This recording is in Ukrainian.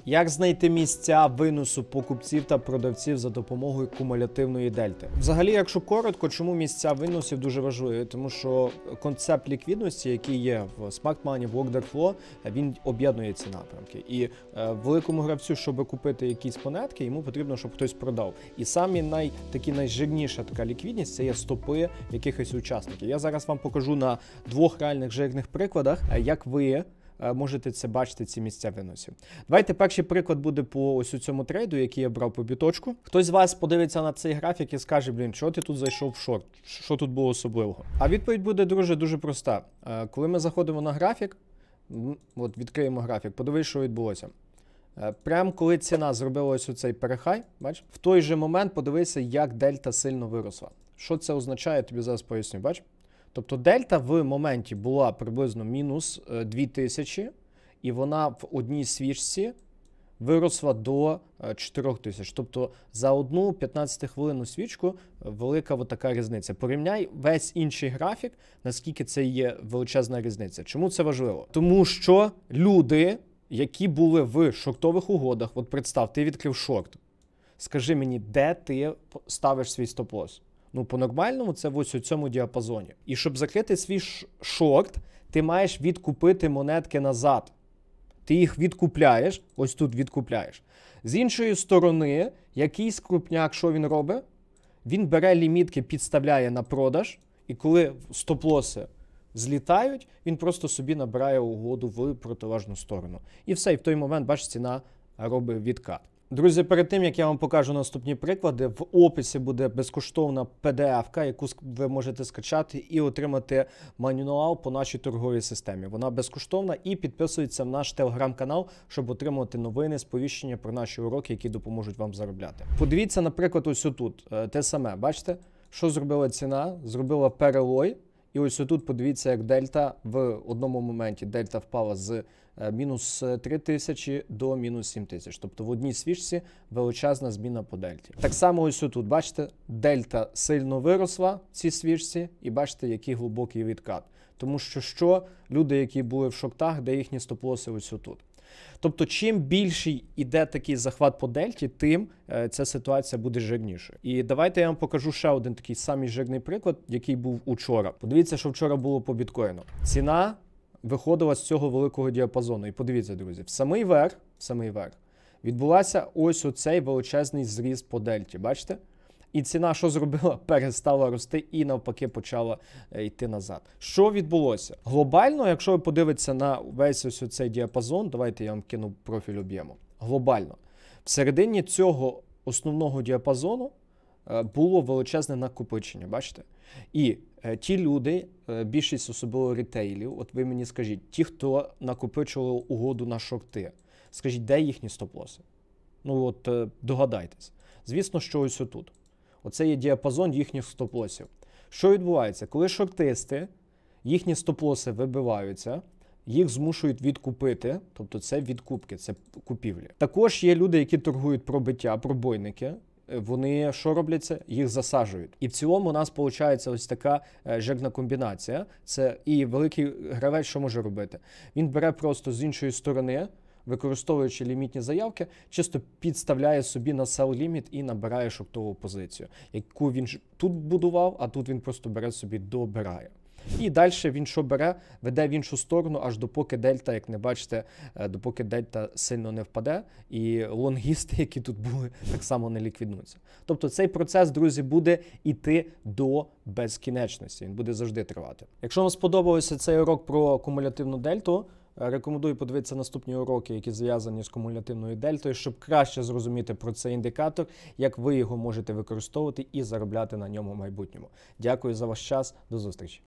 Як знайти місця виносу покупців та продавців за допомогою кумулятивної дельти? Взагалі, якщо коротко, чому місця виносів дуже важливі? Тому що концепт ліквідності, який є в Smart Money, в Order Flow, він об'єднує ці напрямки. І великому гравцю, щоб купити якісь монетки, йому потрібно, щоб хтось продав. І самі найжирніша така ліквідність – це є стопи якихось учасників. Я зараз вам покажу на двох реальних жирних прикладах, як ви можете це бачити, ці місця виносів. Давайте перший приклад буде по ось цьому трейду, який я брав по біточку. Хтось з вас подивиться на цей графік і скаже, блін, чого ти тут зайшов в шорт? Що тут було особливого? А відповідь буде, друже, дуже проста. Коли ми заходимо на графік, от відкриємо графік, подивись, що відбулося. Прямо коли ціна зробила ось оцей перехай, бач, в той же момент подивися, як дельта сильно виросла. Що це означає, я тобі зараз поясню, бач? Тобто дельта в моменті була приблизно мінус 2000, і вона в одній свічці виросла до 4000. Тобто за одну 15-хвилинну свічку велика така різниця. Порівняй весь інший графік, наскільки це є величезна різниця. Чому це важливо? Тому що люди, які були в шортових угодах, от представ, ти відкрив шорт, скажи мені, де ти ставиш свій стоп-лосс? Ну, по-нормальному це ось у цьому діапазоні. І щоб закрити свій шорт, ти маєш відкупити монетки назад. Ти їх відкупляєш, ось тут відкупляєш. З іншої сторони, якийсь крупняк, що він робить? Він бере лімітки, підставляє на продаж, і коли стоп-лоси злітають, він просто собі набирає угоду в протилежну сторону. І все, і в той момент, бачиш, ціна робить відкат. Друзі, перед тим, як я вам покажу наступні приклади, в описі буде безкоштовна PDF-ка, яку ви можете скачати і отримати мануал по нашій торговій системі. Вона безкоштовна, і підписуйтеся на наш телеграм-канал, щоб отримувати новини, сповіщення про наші уроки, які допоможуть вам заробляти. Подивіться, наприклад, ось отут. Те саме, бачите, що зробила ціна? Зробила перелой. І ось отут подивіться, як дельта в одному моменті дельта впала з мінус 3000 до мінус 7000. Тобто в одній свічці величезна зміна по дельті. Так само ось отут, бачите, дельта сильно виросла в цій свічці і бачите, який глибокий відкат. Тому що люди, які були в шортах, де їхні стоп-лоси ось отут. Тобто, чим більший іде такий захват по дельті, тим ця ситуація буде жирнішою. І давайте я вам покажу ще один такий самий жирний приклад, який був учора. Подивіться, що вчора було по біткоїну. Ціна виходила з цього великого діапазону. І подивіться, друзі, в самий верх відбулася ось оцей величезний зріз по дельті. Бачите? І ціна, що зробила? Перестала рости і навпаки почала йти назад. Що відбулося? Глобально, якщо ви подивитеся на весь ось цей діапазон, давайте я вам кину профіль об'єму. Глобально. Всередині цього основного діапазону було величезне накопичення, бачите? І ті люди, більшість особливо рітейлів, от ви мені скажіть, ті, хто накопичували угоду на шорти, скажіть, де їхні стоп-лоси? Ну от догадайтесь. Звісно, що ось отут. Оце є діапазон їхніх стоп-лосів. Що відбувається? Коли шортисти, їхні стоп-лоси вибиваються, їх змушують відкупити, тобто це відкупки, це купівлі. Також є люди, які торгують пробиття, пробойники. Вони що робляться? Їх засаджують. І в цілому у нас виходить ось така жирна комбінація. Це і великий гравець що може робити? Він бере просто з іншої сторони, використовуючи лімітні заявки, чисто підставляє собі на sell limit і набирає шортову позицію, яку він тут будував, а тут він просто бере собі, добирає. І далі він що бере? Веде в іншу сторону, аж допоки дельта, як не бачите, допоки дельта сильно не впаде, і лонгісти, які тут були, так само не ліквіднуться. Тобто цей процес, друзі, буде йти до безкінечності, він буде завжди тривати. Якщо вам сподобався цей урок про кумулятивну дельту, рекомендую подивитися наступні уроки, які зв'язані з кумулятивною дельтою, щоб краще зрозуміти про цей індикатор, як ви його можете використовувати і заробляти на ньому в майбутньому. Дякую за ваш час, до зустрічі.